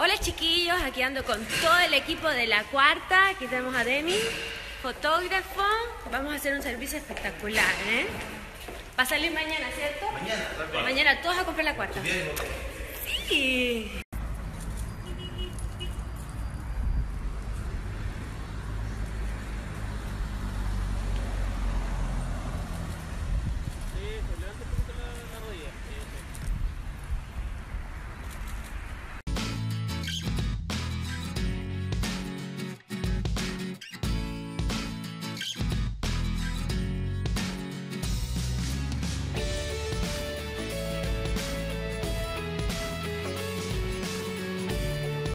Hola chiquillos, aquí ando con todo el equipo de La Cuarta. Aquí tenemos a Demi, fotógrafo. Vamos a hacer un servicio espectacular, ¿eh? Va a salir mañana, ¿cierto? Mañana, tal cual. Mañana todos a comprar La Cuarta. Bien, Sí.